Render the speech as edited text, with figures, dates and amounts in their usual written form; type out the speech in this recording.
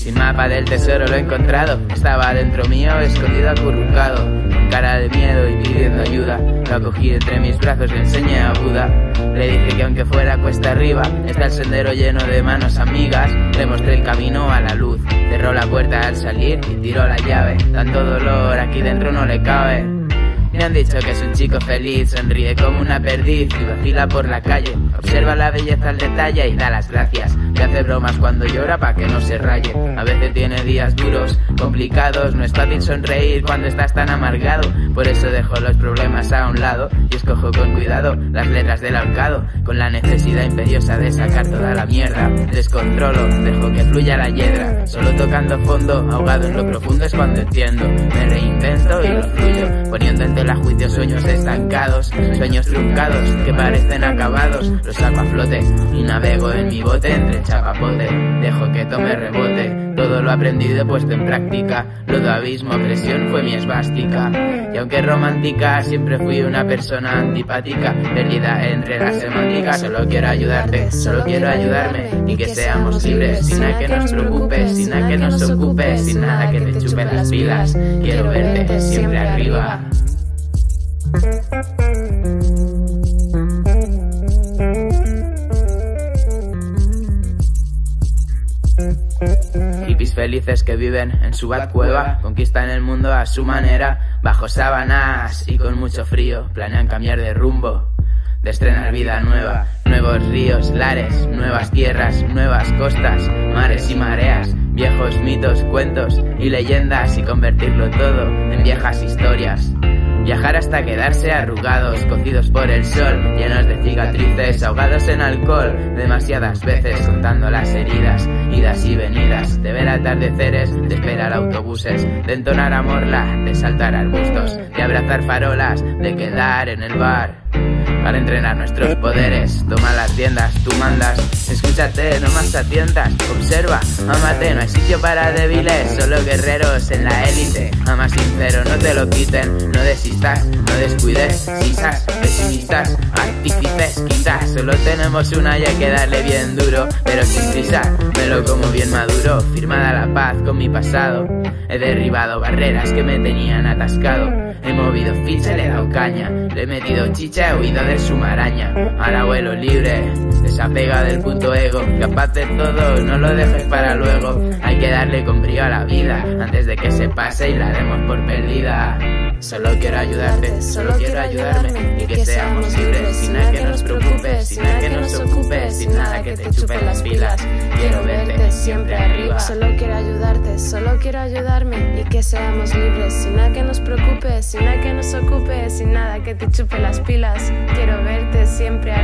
Sin mapa del tesoro lo he encontrado, estaba dentro mío, escondido, acurrucado, con cara de miedo y pidiendo ayuda. Lo acogí entre mis brazos, le enseñé a Buda. Le dije que aunque fuera cuesta arriba, está el sendero lleno de manos amigas. Le mostré el camino a la luz, cerró la puerta al salir y tiró la llave. Tanto dolor aquí dentro no le cabe. Me han dicho que es un chico feliz, sonríe como una perdiz y vacila por la calle. Observa la belleza al detalle y da las gracias. Le hace bromas cuando llora pa' que no se raye. A veces tiene días duros, complicados. No es fácil sonreír cuando estás tan amargado. Por eso dejo los problemas a un lado y escojo con cuidado las letras del ahorcado. Con la necesidad imperiosa de sacar toda la mierda, descontrolo, dejo que fluya la hiedra. Solo tocando fondo, ahogado en lo profundo es cuando entiendo. Me reinvento y lo fluyo, poniendo en tela juicio sueños estancados, sueños truncados que parecen acabados. Los saco a flote y navego en mi bote entre chapapote. Dejo que tome rebote, todo lo aprendido he puesto en práctica. Lodo, abismo, presión fue mi esvástica. Y aunque romántica, siempre fui una persona antipática, perdida entre las semánticas. Solo quiero ayudarte, solo quiero ayudarme y que seamos libres, sin nada que nos preocupe, sin nada que nos ocupe, sin nada que te chupe las pilas. Quiero verte siempre arriba. Hippies felices que viven en su Batcueva, conquistan el mundo a su manera, bajo sábanas y con mucho frío, planean cambiar de rumbo, de estrenar vida nueva. Nuevos ríos, lares, nuevas tierras, nuevas costas, mares y mareas, viejos mitos, cuentos y leyendas, y convertirlo todo en viejas historias. Viajar hasta quedarse arrugados, cocidos por el sol, llenos de cicatrices, ahogados en alcohol, demasiadas veces contando las heridas, idas y venidas, de ver atardeceres, de esperar autobuses, de entonar a morla, de saltar arbustos, de abrazar farolas, de quedar en el bar para entrenar nuestros poderes. Toma las riendas, tú mandas, escúchate, no más atientas, observa, ámate, no hay sitio para débiles, solo guerreros en la élite. Ama sincero, no te lo quiten, no desistas, no descuides, sisas, pesimistas, artífices, quizás solo tenemos una y hay que darle bien duro, pero sin prisa, me lo como bien maduro. Firmada la paz con mi pasado, he derribado barreras que me tenían atascado, he movido ficha, le he dado caña, le he metido chicha, he huido de su maraña. Ahora vuelo libre, desapega del puto ego, capaz de todo, no lo dejes para luego. Hay que darle con brío a la vida antes de que se pase y la demos por perdida. Solo quiero ayudarte, solo quiero ayudarme y que seamos libres, sin nada que nos preocupe, sin nada que nos ocupe, sin nada que te chupe las pilas. Quiero verte siempre arriba. Solo quiero ayudarte, solo quiero ayudarme y que seamos libres, sin nada que nos preocupe, sin nada que nos ocupe, sin nada que te chupe las pilas. Quiero verte siempre arriba.